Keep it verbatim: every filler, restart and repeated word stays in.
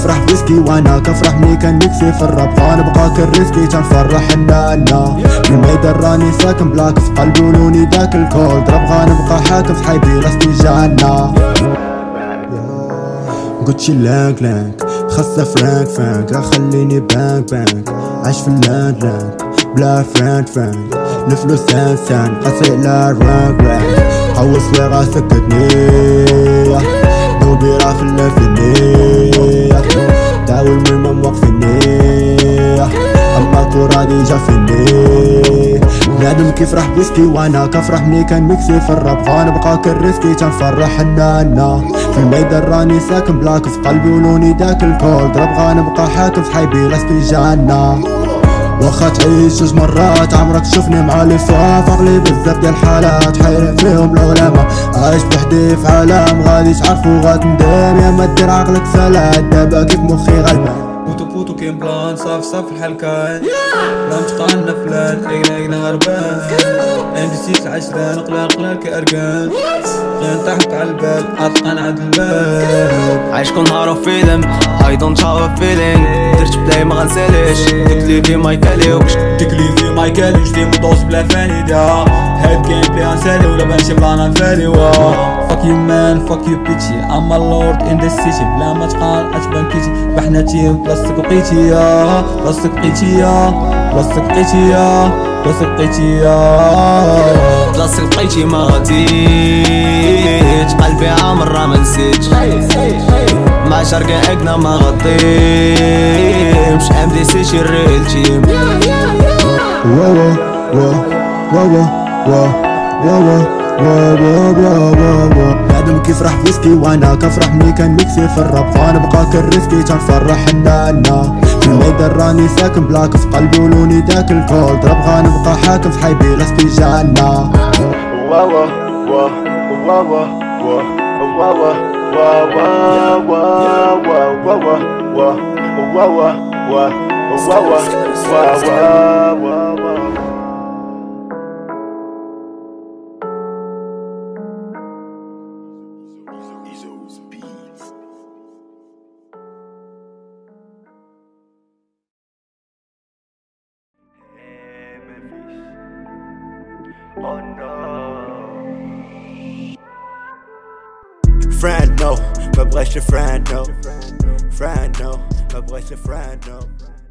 كيفرح بويسكي وانا كفرح ملي كان ميكسي في الراب. غنبقى كالريسكي تنفرح النانا في الميدان راني ساكن بلاك في قلبي ولوني داك الكولد راب. غنبقى حاكم في حيبي لاستي جانا قلتشي لانك لانك خاصة فرانك فرانك راه خليني بانك بانك عايش في اللاند لاند بلا فرانك فرانك الفلوس سان سان قاسي على الرانك رانك حوس ويغا سكتني دوبي راه في اللافيني داوي المهم موقفيني اما ترادي جا فيني. بنادم كيفرح بويسكي وانا كفرح ملي كان ميكسي في الراب. غنبقى كالريسكي تنفرح النانا في الميدان راني ساكن بلاك في قلبي ولوني داك الكولد راب. غنبقى حاكم في حيبي لاستي جانا واخا تعيش جوج مرات عمرك تشوفني مع لي فاف. عقلي بزاف ديال الحالات حيرين فيهم العلماء عايش بوحدي في عالم غادي تعرفو غتندم يا ما دير عقلك سالات دابا كيف مخي غلبان. بوتو بوتو كاين بلان صافي صافي الحال كاين لا متقالنا فلان عينا عينا هربان عندي سيك عشرة نقلال نقلال كأرقان غير تحت عالبال عطقان عند الباب عايش كل نهار وفيلم I don't have a feeling درت بلاي ما غنساليش تكليفي ما يكاليوش تكليفي ما يكاليوش دي مدوس بلا فانيدا هاد جيم بلاي غنسالي ولا بنمشي بلانا نفالي وا Fuck you man, fuck you bitchy I'm a lord in the city بلا ما تقال اتبان كيتي بحنا تيم بلاستيك وقيتي يا بلاستيك بقيتي يا بلاستيك بقيتي يا بلاستيك بقيتي يا بلاستيك بقيتي ما غاديش قلبي عامر راه منسيتش مع شركة اكنا ما غطيمش ام دي سي شي الريل تيم واوا واوا واوا واوا واوا واوا واوا بنادم كيفرح بويسكي وانا كفرح ملي كان ميكسي في الراب. غنبقى كالريسكي تنفرح النانا في الميدان راني ساكن بلاك في قلبي ولوني داك الكولد راب. غنبقى حاكم في حيبي لاستي جانا واوا واوا واوا واوا Oh no. Friend no, ما بغيتش friend no. Friend no, ما بغيتش friend no.